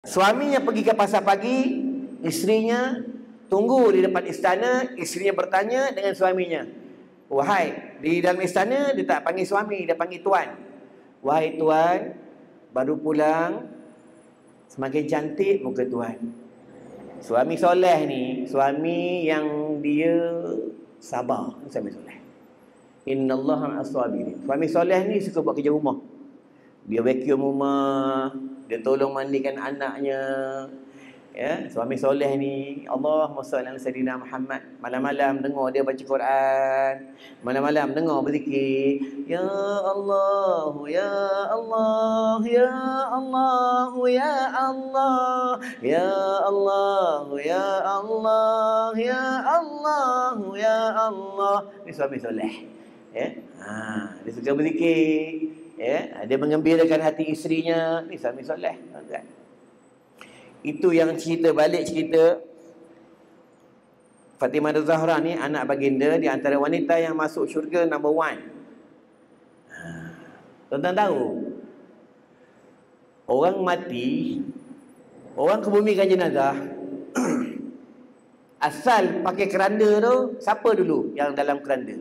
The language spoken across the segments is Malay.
Suaminya pergi ke pasar pagi, isterinya tunggu di depan istana. Isterinya bertanya dengan suaminya, wahai, di dalam istana dia tak panggil suami, dia panggil tuan. Wahai tuan, baru pulang, semakin cantik muka tuan. Suami soleh ni, suami yang dia sabar, suami soleh. Innallaha as-sabirin. Suami soleh ni suka buat kerja rumah. Dia vacuum rumah, dia tolong mandikan anaknya. Ya, suami soleh ni, Allahumma shalli ala sayyidina Muhammad. Malam-malam dengar dia baca Quran, malam-malam dengar berzikir, ya Allah, ya Allah, ya Allah, ya Allah, ya Allah, ya Allah, ya Allah, ya Allah. Ni suami soleh. Ya, dia suka berzikir. Ya, dia mengembirakan hati isterinya. Ni suami soleh, kan? Itu yang balik cerita Fatimah Az-Zahra ni, anak baginda, di antara wanita yang masuk syurga number 1. Tuan-tuan tahu, orang mati, orang kebumikan jenazah, asal pakai keranda tu, siapa dulu yang dalam keranda?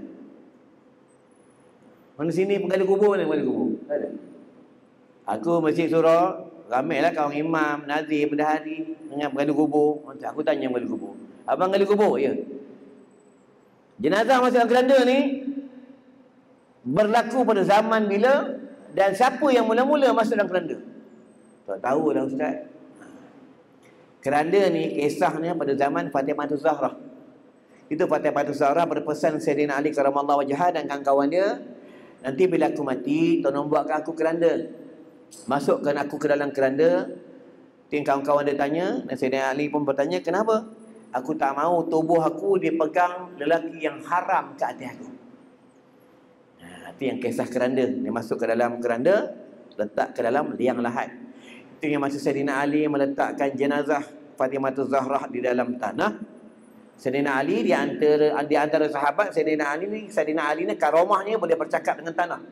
Mana sini penggali kubur, mana penggali kubur? Ada. Aku Masjid Surau, ramailah kawan imam, nazir, bendahari dengan penggali kubur. Aku tanya penggali kubur, abang gali kubur? Ya. Jenazah masuk dalam keranda ni berlaku pada zaman bila dan siapa yang mula-mula masuk dalam keranda? Tak tahu dah ustaz. Keranda ni kisahnya pada zaman Fatimah Az-Zahra. Itu Fatimah Az-Zahra berpesan Sayyidina Ali karamallahu wajhah dan kawan-kawan dia, nanti bila aku mati, tolong buatkan aku keranda. Masukkan aku ke dalam keranda. Kawan-kawan dia tanya, dan Sayyidina Ali pun bertanya, kenapa? Aku tak mahu tubuh aku dipegang lelaki yang haram ke hati aku. Itu yang kisah keranda. Dia masuk ke dalam keranda, letak ke dalam liang lahat. Itu yang masa Sayyidina Ali meletakkan jenazah Fatimah Az-Zahra di dalam tanah. Sayyidina Ali di antara sahabat Sayyidina Ali ni karamahnya boleh bercakap dengan tanah.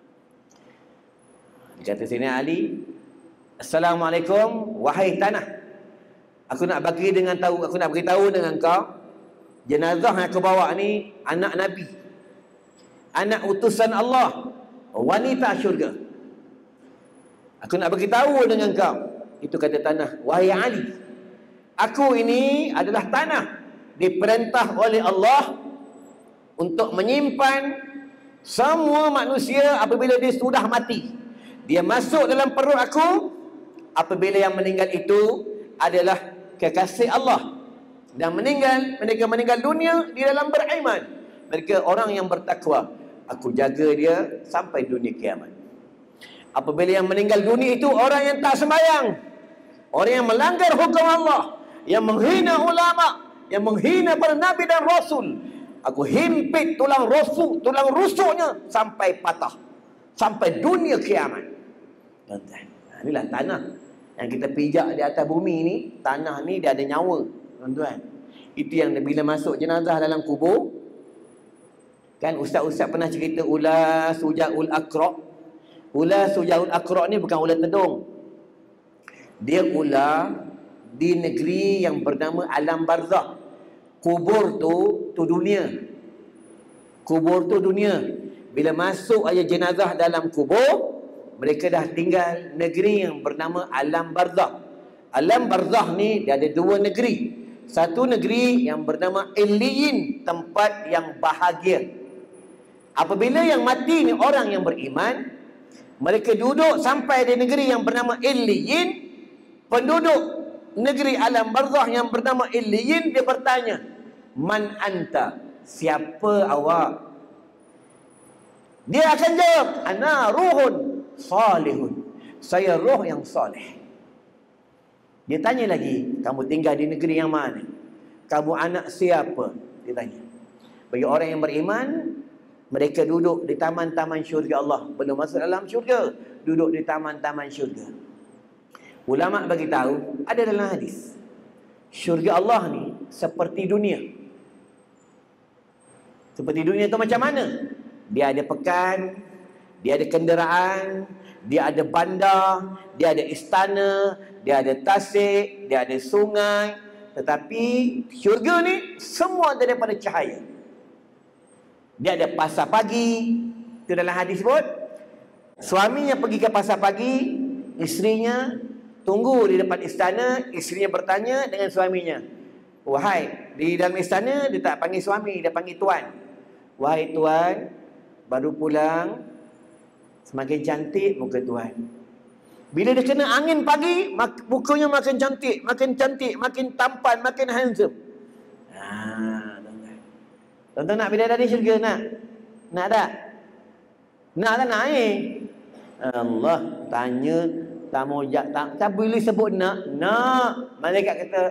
Kata Sayyidina Ali, Assalamualaikum wahai tanah. Aku nak beritahu dengan kau, jenazah yang aku bawa ni anak Nabi, anak utusan Allah, wanita syurga. Aku nak beritahu dengan kau. Itu kata tanah, wahai Ali, aku ini adalah tanah, diperintah oleh Allah untuk menyimpan semua manusia apabila dia sudah mati. Dia masuk dalam perut aku apabila yang meninggal itu adalah kekasih Allah, dan mereka meninggal dunia di dalam beriman. Mereka orang yang bertakwa. Aku jaga dia sampai dunia kiamat. Apabila yang meninggal dunia itu orang yang tak sembahyang, orang yang melanggar hukum Allah, yang menghina ulama, yang menghina para nabi dan rasul, aku himpit tulang rusuknya sampai patah, sampai dunia kiamat. Tuan-tuan, inilah tanah yang kita pijak di atas bumi ni. Tanah ni dia ada nyawa, tuan-tuan. Itu yang bila masuk jenazah dalam kubur, kan ustaz-ustaz pernah cerita ular Sujaul Aqra. Ular Sujaul Aqra ni bukan ular tedung. Dia ular di negeri yang bernama alam barzakh. Kubur tu dunia. Kubur tu dunia. Bila masuk aja jenazah dalam kubur, mereka dah tinggal negeri yang bernama alam barzakh. Alam barzakh ni dia ada 2 negeri. Satu negeri yang bernama Illiyin, tempat yang bahagia. Apabila yang mati ni orang yang beriman, mereka duduk sampai di negeri yang bernama Illiyin. Penduduk negeri alam barzakh yang bernama Illiyin, dia bertanya, man anta? Siapa awak? Dia akan jawab, ana ruhun salihun. Saya roh yang saleh. Dia tanya lagi, kamu tinggal di negeri yang mana? Kamu anak siapa? Dia tanya. Bagi orang yang beriman, mereka duduk di taman-taman syurga Allah. Belum masuk dalam syurga, duduk di taman-taman syurga. Ulama bagi tahu, ada dalam hadis, syurga Allah ni seperti dunia. Seperti dunia tu macam mana? Dia ada pekan, Dia ada kenderaan, dia ada bandar, dia ada istana, dia ada tasik, dia ada sungai. Tetapi syurga ni semua daripada cahaya. Dia ada pasar pagi. Itu dalam hadis sebut, suaminya pergi ke pasar pagi, isterinya tunggu di depan istana. Isterinya bertanya dengan suaminya, wahai, di dalam istana dia tak panggil suami, dia panggil tuan. Wahai tuan, baru pulang, semakin cantik muka tuan. Bila dia kena angin pagi, mukanya makin cantik, makin tampan, makin handsome. Tuan-tuan nak bidadari syurga nak? Nak tak? Nak tak nak Allah tanya, tak mau tak boleh sebut nak. Malaikat kata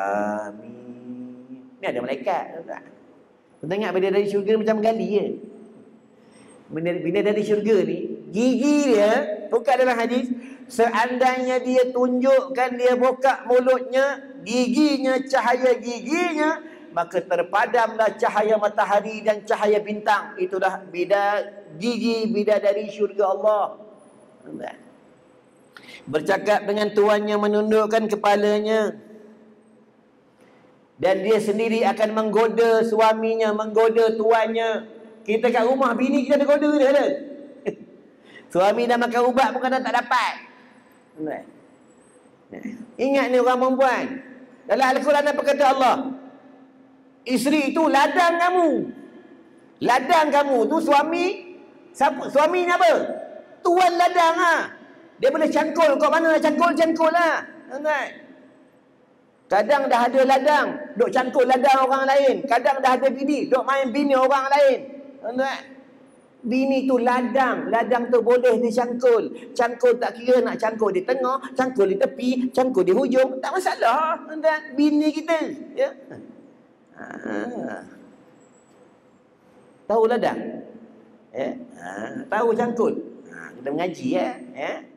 amin. Ni ada malaikat tak? Tuan-tuan ingat bidadari syurga macam gali je. Bidadari syurga ni, gigi dia, bukan dalam hadis, seandainya dia tunjukkan, dia buka mulutnya, giginya, cahaya giginya, maka terpadamlah cahaya matahari dan cahaya bintang. Itulah gigi bidadari syurga Allah. Bercakap dengan tuannya, menundukkan kepalanya, dan dia sendiri akan menggoda suaminya, menggoda tuannya. Kita kat rumah, bini kita ada goda dia ada. Suami dah makan ubat pun kadang tak dapat. Ingat ni orang perempuan. Dalam Al-Quran apa kata Allah? Isteri itu ladang kamu. Ladang kamu tu suami. Suami ni apa? Tuan ladang lah. Dia boleh cangkul. Kau mana nak cangkul lah. Kadang dah ada ladang, duk cangkul ladang orang lain. Kadang dah ada bini, duk main bini orang lain. Bini tu ladang. Ladang tu boleh dicangkul. Cangkul tak kira nak cangkul di tengah, cangkul di tepi, cangkul di hujung, tak masalah. Bini kita, ya. Tahu ladang? Ya? Tahu cangkul? Kita mengaji, ya.